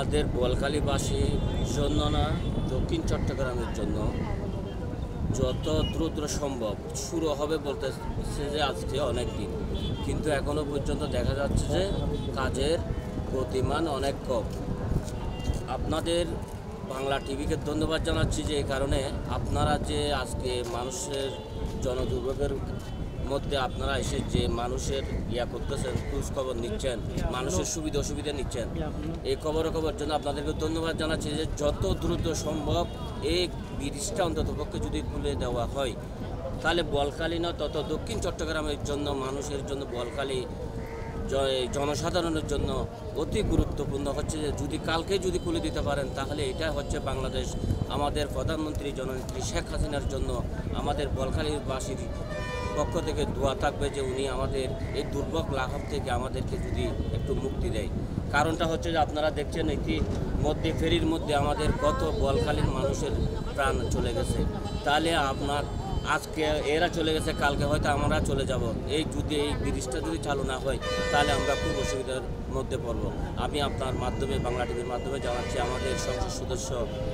আমাদের বোয়ালখালীবাসীর জন্য না, দক্ষিণ চট্টগ্রামের জন্য যত দ্রুত সম্ভব শুরু হবে বলতেছে যে আজকে অনেক দিন, কিন্তু এখনও পর্যন্ত দেখা যাচ্ছে যে কাজের গতিমান অনেক কম। আপনাদের বাংলা টিভিকে ধন্যবাদ জানাচ্ছি যে এই কারণে আপনারা যে আজকে মানুষের জনদুর্ভোগের মধ্যে আপনারা এসে যে মানুষের করতেছেন, খোঁজ খবর নিচ্ছেন, মানুষের সুবিধা অসুবিধা নিচ্ছেন, এই খবর জন্য আপনাদেরকে ধন্যবাদ জানাচ্ছি যে যত দ্রুত সম্ভব এই ব্রিজটা অন্ততপক্ষে যদি খুলে দেওয়া হয় তাহলে বোয়ালখালী না তত দক্ষিণ চট্টগ্রামের জন্য, মানুষের জন্য, বোয়ালখালী জনসাধারণের জন্য অতি গুরুত্বপূর্ণ হচ্ছে যে যদি কালকে যদি খুলে দিতে পারেন তাহলে এটা হচ্ছে বাংলাদেশ, আমাদের প্রধানমন্ত্রী জননেত্রী শেখ হাসিনার জন্য আমাদের বোয়ালখালীবাসীর পক্ষ থেকে দোয়া থাকবে যে উনি আমাদের এই দুর্ভোগ লাঘব থেকে আমাদেরকে যদি একটু মুক্তি দেয়। কারণটা হচ্ছে যে আপনারা দেখছেন ইতিমধ্যে ফেরির মধ্যে আমাদের কত বোয়ালখালীর মানুষের প্রাণ চলে গেছে। তাহলে আপনার আজকে এরা চলে গেছে, কালকে হয়তো আমরা চলে যাব। এই ব্রিজটা যদি চালু না হয় তাহলে আমরা খুব অসুবিধার মধ্যে পড়ব। আমি আপনার মাধ্যমে, বাংলা টিভির মাধ্যমে জানাচ্ছি আমাদের সংসদ সদস্য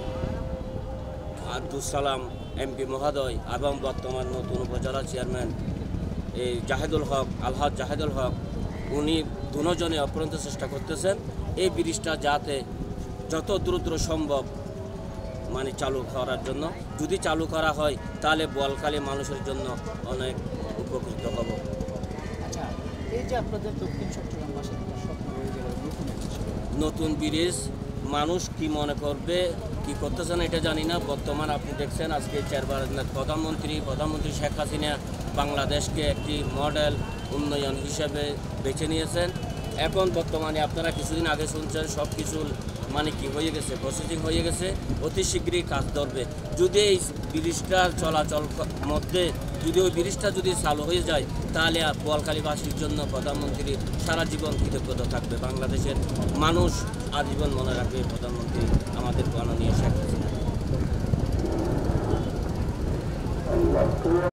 আব্দুল সালাম এমপি মহোদয় এবং বর্তমান নতুন উপজেলা চেয়ারম্যান এই জাহেদুল হক, আলহাজ জাহেদুল হক, উনি দুজনে অপ্রান্ত চেষ্টা করতেছেন এই ব্রিজটা যাতে যত দ্রুত সম্ভব চালু করার জন্য। যদি চালু করা হয় তাহলে বোয়ালখালী মানুষের জন্য অনেক উপকৃত হব। আচ্ছা, এই যে আপনাদের দক্ষিণ চট্টগ্রামবাসীর স্বপ্ন হয়ে গেল নতুন ব্রিজ, মানুষ কি মনে করবে, কি করতেছেন এটা জানি না। বর্তমান আপনি দেখছেন আজকে প্রধানমন্ত্রী শেখ হাসিনা বাংলাদেশকে একটি মডেল উন্নয়ন হিসেবে বেছে নিয়েছেন। এখন বর্তমানে আপনারা কিছুদিন আগে শুনছেন সব কিছু কি হয়ে গেছে, প্রসেসিং হয়ে গেছে, অতি শীঘ্রই কাজ ধরবে। যদি এই ব্রিজটার চলাচল মধ্যে যদি ওই ব্রিজটা যদি চালু হয়ে যায় তাহলে বোয়ালখালীবাসীর জন্য প্রধানমন্ত্রী সারা জীবন কৃতজ্ঞ থাকবে। বাংলাদেশের মানুষ আজীবন মনে রাখবে প্রধানমন্ত্রী আমাদের মাননীয় শেখ হাসিনা।